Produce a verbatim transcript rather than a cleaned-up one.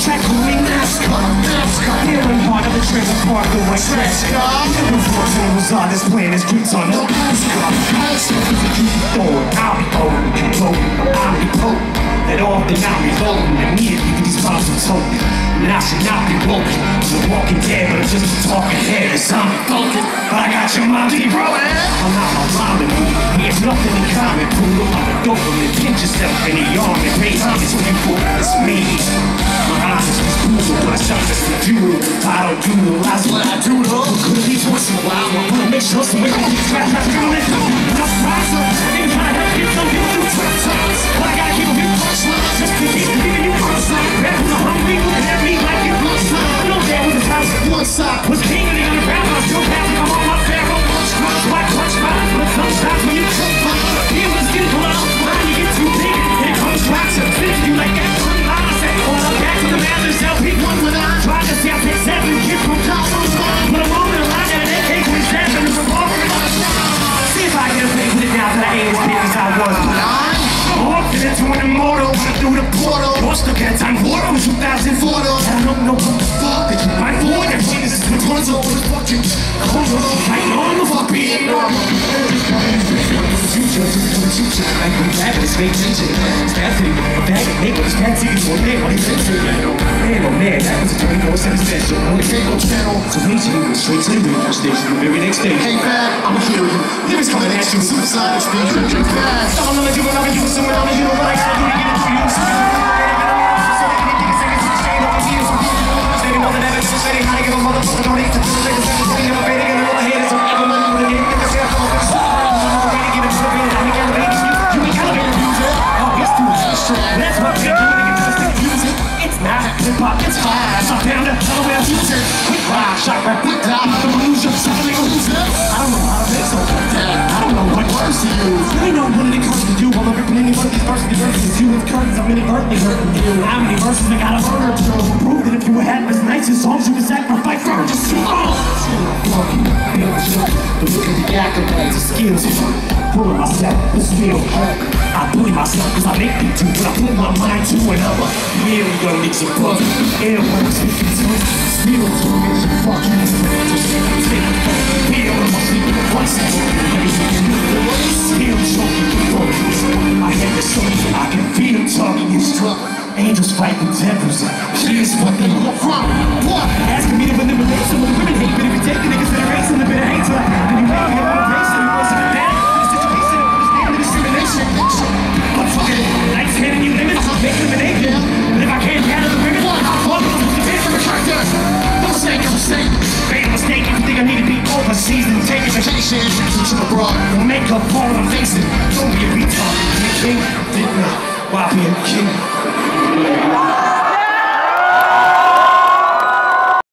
track going NASCAR, NASCAR. Feeling hard of the trailer park the white trash car. Never force it was on this plan, his streets on no NASCAR. Forward, I'll be going, controlling, I'll be potent. That often I'll be loading, immediately with these bombs are token. And I should not be woken. I'm a walking dead, but I'm just a talking head. It's I'm funkin', but I got your mom deep rolling. I'm not my rhyming, there's nothing in common. Poodle, I'm a dopeman, pinch yourself in the arm and raise on this people, it's me. My eyes is just brutal, but I shot just a jewel. I don't doodle, that's what I do though. Clearly once in a while, I wanna make sure some women get trapped, I'm doing it. I'm surprised, I'm trying to help get some people through tough times. But I gotta keep them in punchlines, just to keep giving you punchlines. Rappers are hungry, looking at me like it looks time. I know there was a house, one side was king and the other ground. I was still passing, I'm on my pharaoh. Punch crunch, white punch vibes, but sometimes when you cook by, feel the skin pull out, mind you get too big, and it comes back to finish you like that one line. I say, hold up, back to the man, there's L P one when I try to say I take seven, kids from Cosmo's line. But I'm on the line, and an A K twenty-seven is a ball. See if I can play with it now, that I ain't as big as I was. But I'm walking into an immortal, through the portal. Lost the cat time for it was two thousand four. I don't know what the fuck that you might want. That shit is the tons of the fucking corner. I know the fuck being normal. Future, future, I go back to this fake teaching. It's bad thing, bad neighbor, it's bad thing, it's one day, what is it? Man, oh man, that was a twenty-four seven special. On the cable channel, so reaching you straight to the radio station the very next day. Hey, Pat, I'ma hear you. Lyrics coming at you, suicide, speed, drink fast. I'm gonna do what I'm gonna do, so I'm gonna do what I gotta do to get it to you. So they can get a second to shade on the heels. They know that evidence is ready, how to give a motherfucker don't need to do it. They just have to never fade again, they're all ahead, it's forever money for the game. Get yourself on the show. I'm ready to give it to the band, I'm gonna get it. You ain't gotta be a user. Oh, it's too extra. That's what they do, they can just use it. It's not hip-hop, it's hard. Stop down to Delaware future. Quick ride, shot rap, quick dive, I'm gonna lose you. Stop a nigga loser. I don't know how to make something like that. I don't know what words to use. I know when it comes to you, I'm ripping any one of these verses. The verses you with curtains, I'm inadvertently hurting you. How many verses I gotta murder to prove that if you were having as nice as songs, you could sacrifice for just too long. Feel the joke, the look at the accolades, the skills. Pulling myself, this real hurt. I bully myself cause I make me do what I put my mind to, and I'm a really young nigga bug. Air works, speaking to still to me, fucking this man, just take it, feel in my sleep in one second. Still choking the focus. I hear the soul, I can feel talking in struggle. Angels fight the devils. Here's what they look from. What? Asking me to manipulate some of the women hate, but if you take the niggas that are racing, the bit of hate, then you make me a motivation. You want something bad? I'm fucking nice handing you limits, make them an agent. But if I can't gather the women, I'll fuck them to the bed from a tractor. No mistake, no mistake. Made a mistake if you think I need to be overseas and take a vacation. Teaching abroad, don't make up all I'm facing. Don't be a retard, be a king. Didn't know why being a king.